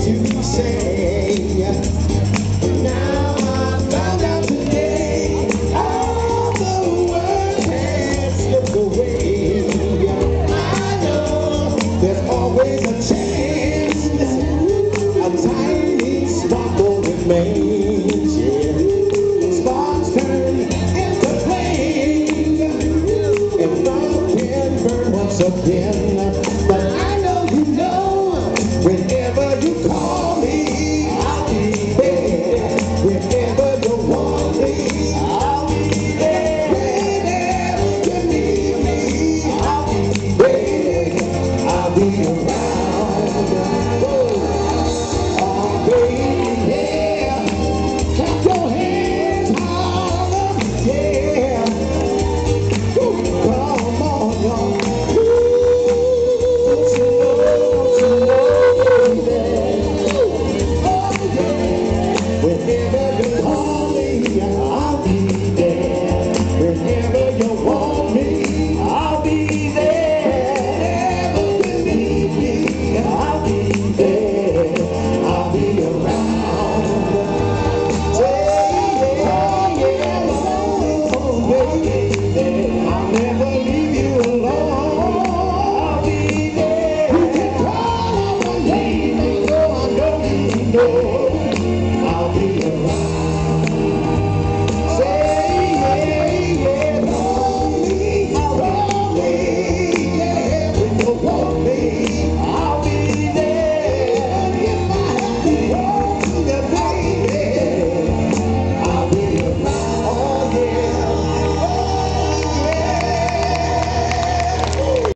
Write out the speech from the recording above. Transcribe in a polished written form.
to say. Now I found out today, all the words had slipped away. I know there's always a chance, a tiny sparkle remains. Yeah. Sparks turn into flame, and love can burn once again. But I know you know, whenever you call me, I'll be there. Whenever you want me, I'll be there. Whenever you need me, I'll be there. I'll be around. Oh, baby, yeah. Clap your hands harder, yeah. Come on, y'all. Whenever you call me, I'll be there. Whenever you want me, I'll be there. Whenever you need me, I'll be there. I'll be around. Yeah, yeah, oh, baby. I'll never leave you alone. I'll be there. You can call on my name, and I know you know I'll be around.